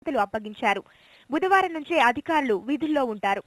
బాధ్యతలు అప్పగించారు. బుధవారం నుంచే అధికారులు విధుల్లో ఉంటారు.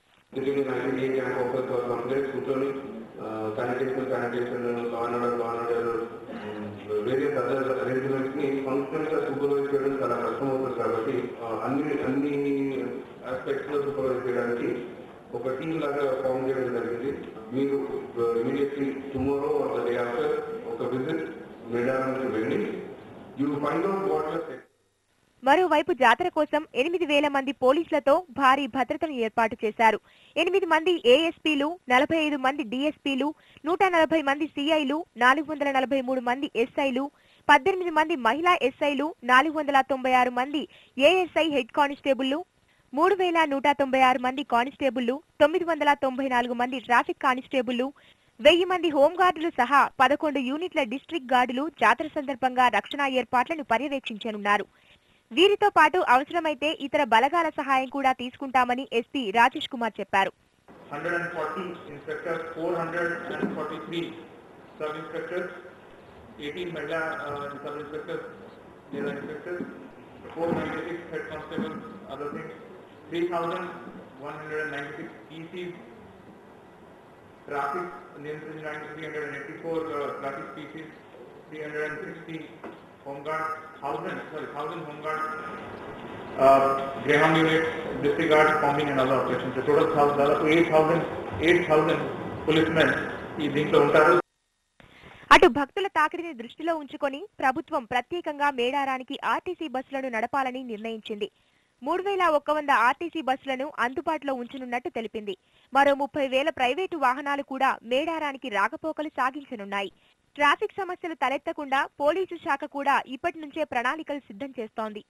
వేరియస్ అదర్ అరేంజ్మెంట్స్ ని ఫంక్షనల్ గా సూపర్వైజ్ చేయడం చాలా కష్టం అవుతుంది కాబట్టి అన్ని ఆస్పెక్ట్స్ లో సూపర్వైజ్ చేయడానికి ఒక టీం లాగా ఫామ్ చేయడం జరిగింది. మీరు immediately tomorrow or the day after ఒక విజిట్ మేడారానికి వెళ్ళి యూ ఫైండ్ అవుట్ వాట్. మరోవైపు జాతర కోసం 8,000 మంది పోలీసులతో భారీ భద్రతను ఏర్పాటు చేశారు. 8 మంది ఏఎస్పీలు, 45 మంది డీఎస్పీలు, 140 మంది సీఐలు, 443 మంది ఎస్ఐలు, 18 మంది మహిళా ఎస్ఐలు, 496 మంది ఏఎస్ఐ హెడ్ కానిస్టేబుళ్లు, 3,196 మంది కానిస్టేబుళ్లు, 994 మంది ట్రాఫిక్ కానిస్టేబుళ్లు, 1000 మంది హోంగార్డులు సహా 11 యూనిట్ల డిస్ట్రిక్ట్ గార్డులు జాతర సందర్భంగా రక్షణ ఏర్పాట్లను పర్యవేక్షించనున్నారు. వీరితో పాటు అవసరమైతే ఇతర బలగాల సహాయం కూడా తీసుకుంటామని ఎస్పీ రాజేష్ కుమార్ చెప్పారు. 140 ఇన్స్పెక్టర్స్, 443 సబ్ ఇన్స్పెక్టర్స్, 18 మహిళా సబ్ ఇన్స్పెక్టర్స్, లేదా inspectors, 496 head constables, other things, 3,196 PCs, traffic నియంత్రించడానికి 384 traffic PCs, 360 homeguard, 1,000 homeguard, Greyhound unit, district guard, combing and other operations. The total 8,000 policemen ఈ దీంట్లో ఉంటారు. అటు భక్తుల తాకిడిని దృష్టిలో ఉంచుకొని ప్రభుత్వం ప్రత్యేకంగా మేడారానికి ఆర్టీసీ బస్సులను నడపాలని నిర్ణయించింది. 3,100 ఆర్టీసీ బస్సులను అందుబాటులో ఉంచనున్నట్టు తెలిపింది. మరో 30,000 ప్రైవేటు వాహనాలు కూడా మేడారానికి రాకపోకలు సాగించనున్నాయి. ట్రాఫిక్ సమస్యలు తలెత్తకుండా పోలీసు శాఖ కూడా ఇప్పటి నుంచే ప్రణాళికలు సిద్ధం చేస్తోంది.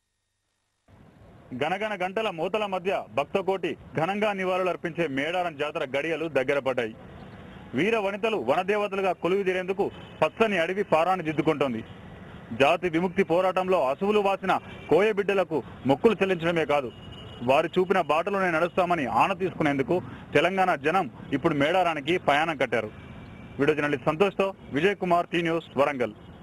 గణగణ గంటల మూతల మధ్య భక్తకోటి ఘనంగా నివాళులర్పించే మేడారం జాతర గడియలు దగ్గర పడ్డాయి. వీర వనితలు వనదేవతలుగా కొలువుదీరేందుకు పచ్చని అడవి పారాన్ని దిద్దుకుంటోంది. జాతి విముక్తి పోరాటంలో అసువులు వాసిన కోయబిడ్డలకు మొక్కులు చెల్లించడమే కాదు, వారు చూపిన బాటలోనే నడుస్తామని ఆన తీసుకునేందుకు తెలంగాణ జనం ఇప్పుడు మేడారానికి ప్రయాణం కట్టారు. వీడియో జర్నలిస్ట్ సంతోష్తో విజయ్ కుమార్, టీ న్యూస్, వరంగల్.